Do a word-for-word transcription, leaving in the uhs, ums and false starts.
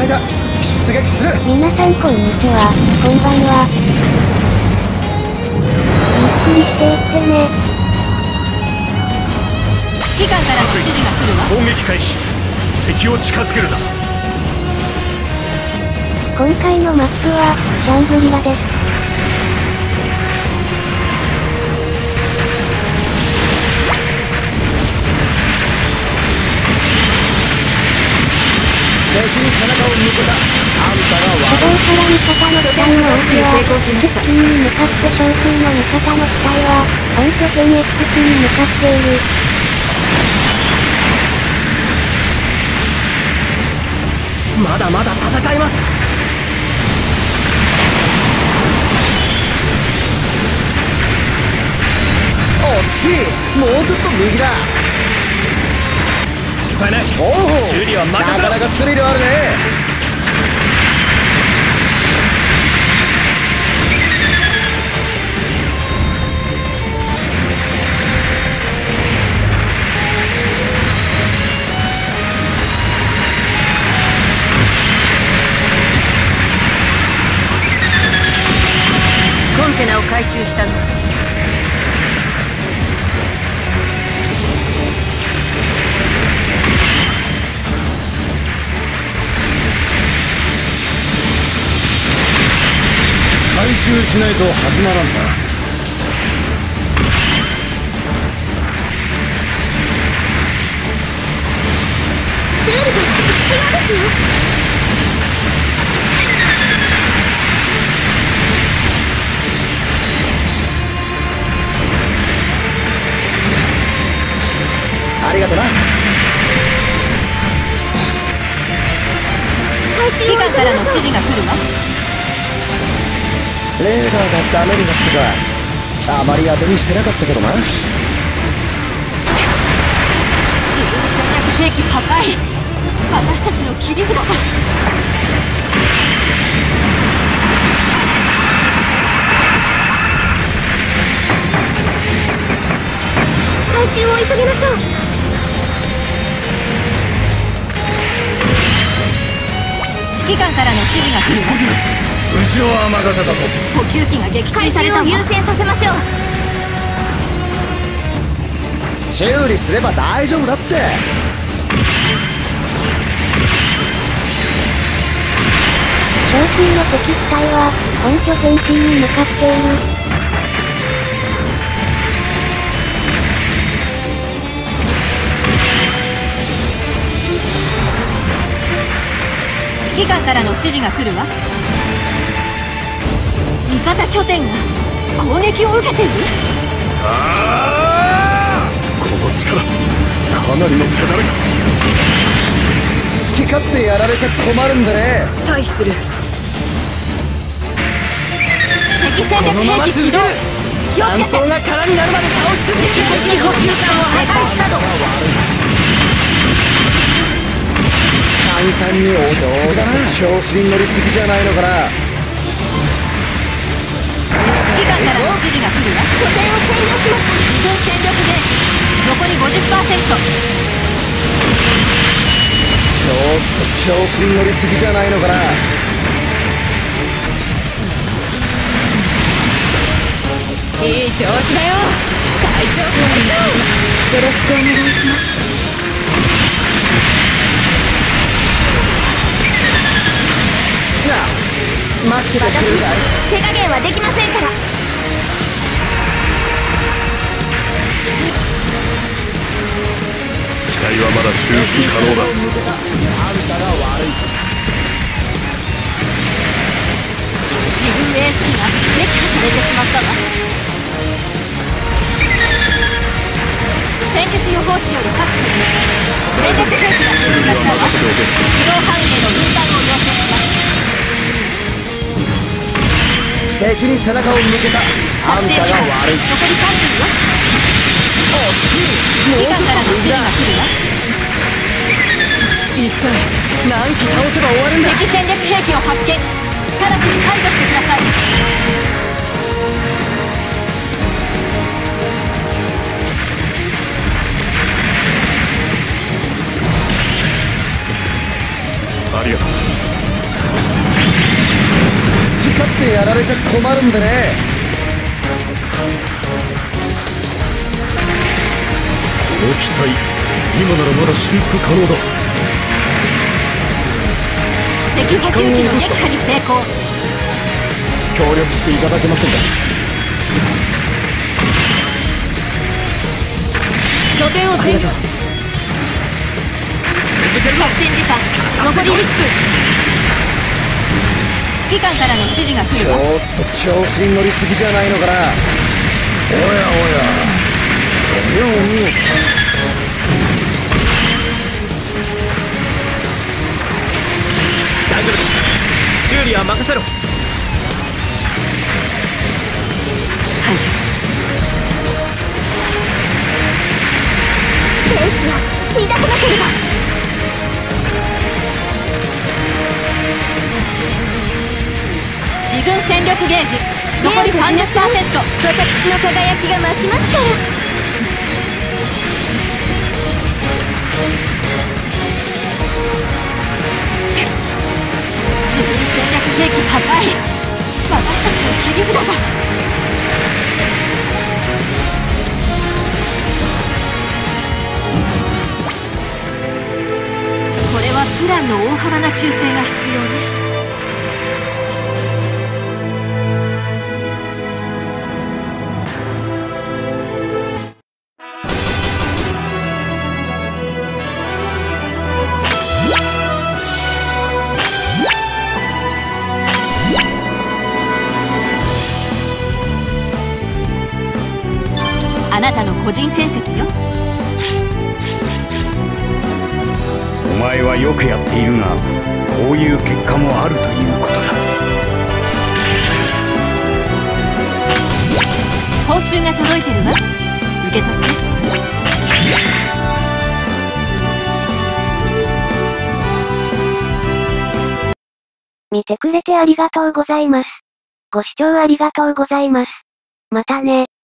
いだ。出撃する。 皆さんこんにちは、こんばんは。ゆっくりしていってね。 指揮官からの指示が来るわ。 攻撃開始。敵を近づけるな。 今回のマップはシャングリラです。 敵に背中を向けた。あんたが初動から味方の機体の多くは成功しました。 接近に向かって少数の味方の機体は本拠点 エックス に向かっている。 まだまだ戦います。 惜しい。もうちょっと右だ。 失敗ない。 おお、 修理は任せろ。 なかなかスリルあるね。 コンテナを回収したの。 回収しないと始まらんな。 修理が必要ですよ。 ありがとな。 指揮官からの指示が来るわ。 レーダーがダメになってか。あまり当てにしてなかったけどな。 自分戦略兵器破壊。私たちの切り札だ。 回収を急ぎましょう。 指揮官からの指示が来るわ。 後ろは任せたぞ。 補給機が撃墜されたわ。 回収を優先させましょう。 修理すれば大丈夫だって。 少数の敵機体は本拠点 C に向かっている。 指揮官からの指示が来るわ。味方拠点が攻撃を受けている。 ああ、この力かなりの手だれか。 好き勝手やられちゃ困るんだね。 退避する。敵戦略兵器起動。気をつけて。 弾頭が空になるまで倒し続けて。 敵補給艦を破壊したぞ。 簡単に落ち着くだな。調子に乗りすぎじゃないのかな。 指揮官からの指示が来るわ。拠点を占領しました。自分戦力ゲージ残り ごじゅっパーセント。 ちょっと調子に乗りすぎじゃないのかな。 いい調子だよ会長。会長よろしくお願いします。 なあ、待っててくれるかい。 手加減はできませんから。 機体はまだ修復可能だ。 あんたが悪い。 自分エース機が撃破されてしまったわ。戦術予報士より各機戦略兵器が設置されたわ。移動範囲への分断を要請します。 敵に背中を向けた。あんたが悪い。 残りさんぷんよ。 惜しい。 指揮官からの指示が来るわ。 一体何機倒せば終わるんだ。 敵戦略兵器を発見。直ちに排除してください。 ありがとう。 好き勝手やられちゃ困るんでね。 この機体、今ならまだ修復可能だ。 敵補給機の撃破に成功。 協力していただけませんか。 拠点を占拠。 続けるぞ。作戦時間残りいっぷん。指揮官からの指示が来ちるわ。 ょっと調子に乗りすぎじゃないのかな。 おやおや、これは思う。 大丈夫です。修理は任せろ。 感謝する。 レースを乱さなければ。 自軍戦力ゲージ残り さんじゅっパーセント。 私の輝きが増しますから。 自分戦略兵器破壊。私たちの切り札だ。これはプランの大幅な修正が必要ね。あなたの個人成績よ。 お前はよくやっているが、こういう結果もあるということだ。 報酬が届いてるわ。受け取って。 見てくれてありがとうございます。ご視聴ありがとうございます。またね。